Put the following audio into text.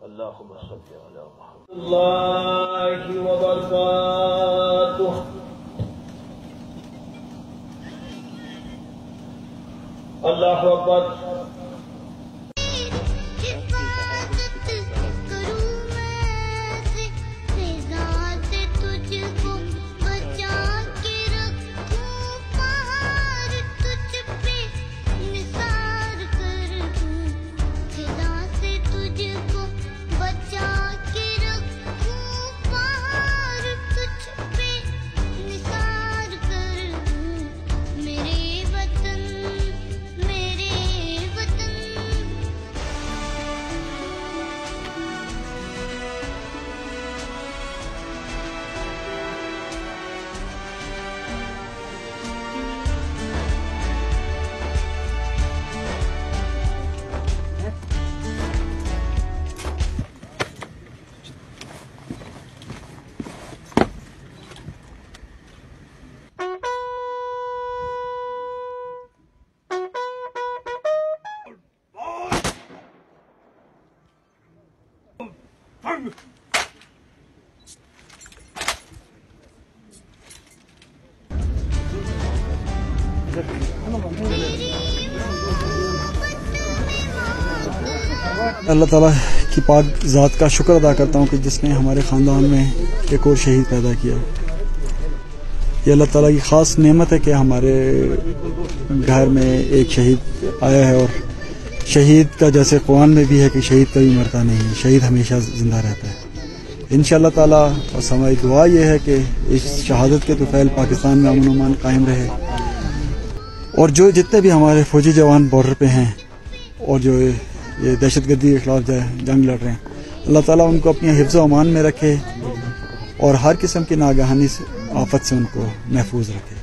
अल्लाहुम्मा सल्ली अला मुहम्मद व बरकातुहू। अल्लाहु अकबर। अल्लाह ताला की पाक ज़ात का शुक्र अदा करता हूँ कि जिसने हमारे ख़ानदान में एक और शहीद पैदा किया। ये अल्लाह ताला की ख़ास नेमत है कि हमारे घर में एक शहीद आया है। और शहीद का जैसे कुरान में भी है कि शहीद कभी मरता नहीं, शहीद हमेशा ज़िंदा रहता है इंशाअल्लाह ताला। और हमारी दुआ ये है कि इस शहादत के तुफैल पाकिस्तान में अमन अमान कायम रहे। और जो जितने भी हमारे फौजी जवान बॉर्डर पे हैं और जो ये दहशतगर्दी के खिलाफ जंग लड़ रहे हैं, अल्लाह ताला उनको अपनी हिफ्ज़ अमान में रखे और हर किस्म की नागहानी आफत से उनको महफूज रखे।